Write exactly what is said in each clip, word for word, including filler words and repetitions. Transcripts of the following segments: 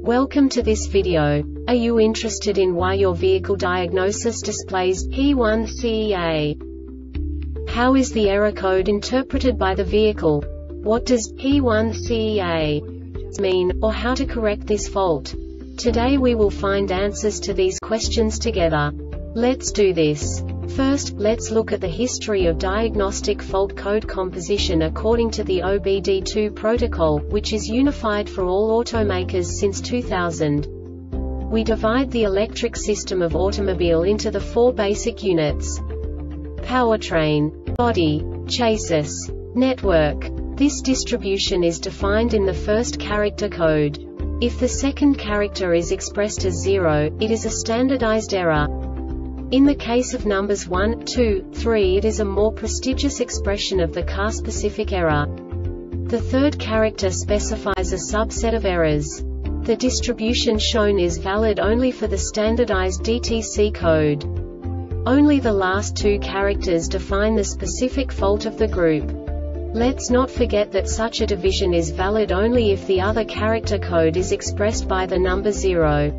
Welcome to this video. Are you interested in why your vehicle diagnosis displays P one C E A? How is the error code interpreted by the vehicle? What does P one C E A mean, or how to correct this fault? Today we will find answers to these questions together. Let's do this. First, let's look at the history of diagnostic fault code composition according to the O B D two protocol, which is unified for all automakers since two thousand. We divide the electric system of automobile into the four basic units: powertrain, body, chassis, network. This distribution is defined in the first character code. If the second character is expressed as zero, it is a standardized error. In the case of numbers one, two, three, it is a more prestigious expression of the car-specific error. The third character specifies a subset of errors. The distribution shown is valid only for the standardized D T C code. Only the last two characters define the specific fault of the group. Let's not forget that such a division is valid only if the other character code is expressed by the number zero.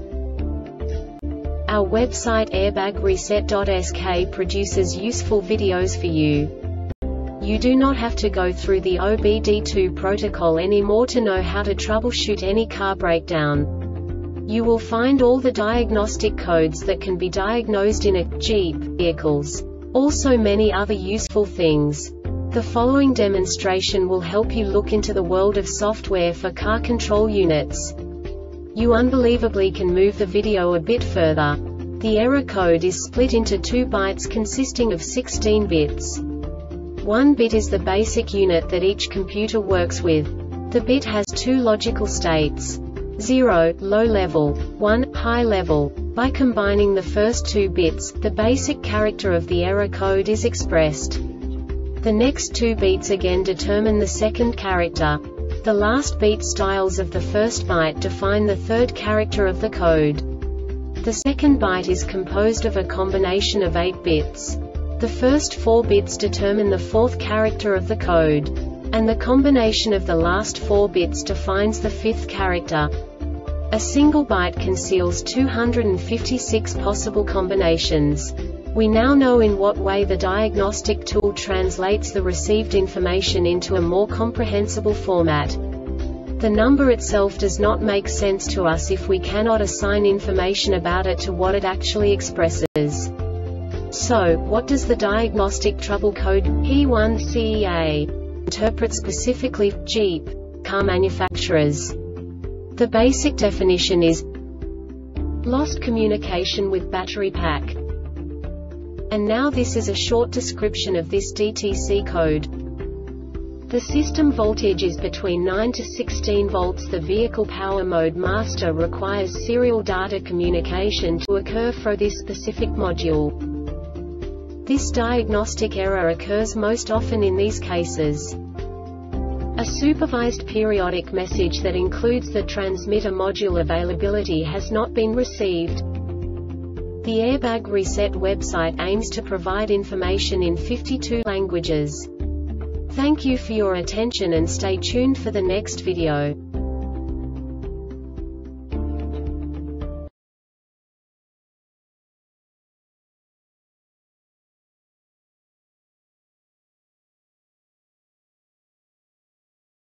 Our website airbag reset dot S K produces useful videos for you. You do not have to go through the O B D two protocol anymore to know how to troubleshoot any car breakdown. You will find all the diagnostic codes that can be diagnosed in a Jeep vehicles. Also many other useful things. The following demonstration will help you look into the world of software for car control units. You unbelievably can move the video a bit further. The error code is split into two bytes consisting of sixteen bits. One bit is the basic unit that each computer works with. The bit has two logical states: zero, low level, one, high level. By combining the first two bits, the basic character of the error code is expressed. The next two beats again determine the second character. The last beat styles of the first byte define the third character of the code. The second byte is composed of a combination of eight bits. The first four bits determine the fourth character of the code. And the combination of the last four bits defines the fifth character. A single byte conceals two hundred fifty-six possible combinations. We now know in what way the diagnostic tool translates the received information into a more comprehensible format. The number itself does not make sense to us if we cannot assign information about it to what it actually expresses. So, what does the diagnostic trouble code P one C E A interpret specifically for Jeep car manufacturers? The basic definition is lost communication with battery pack. And now this is a short description of this D T C code. The system voltage is between nine to sixteen volts. The vehicle power mode master requires serial data communication to occur for this specific module. This diagnostic error occurs most often in these cases: a supervised periodic message that includes the transmitter module availability has not been received. The Airbag Reset website aims to provide information in fifty-two languages. Thank you for your attention and stay tuned for the next video.